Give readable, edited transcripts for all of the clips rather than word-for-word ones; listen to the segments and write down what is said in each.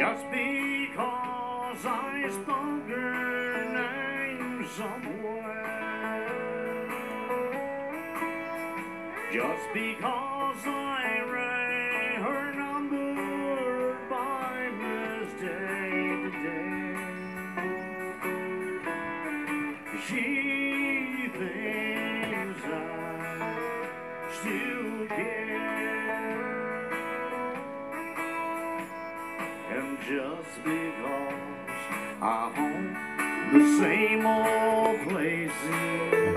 Just because I spoke her name somewhere, just because I rang her number by mistake today, she thinks I still care. And just because I haunt the same old places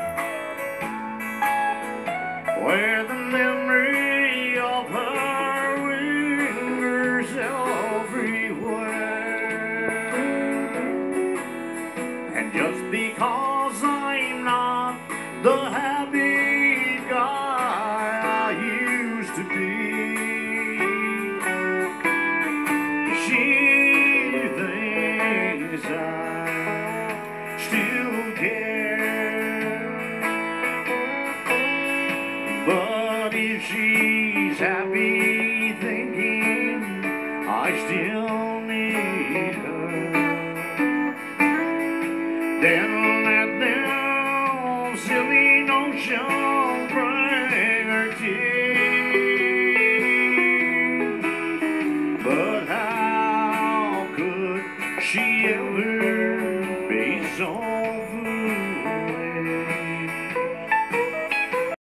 where the memory of her lingers everywhere, and just because I'm not the happy guy I used to be, she thinks I still care. But if she's happy thinking I still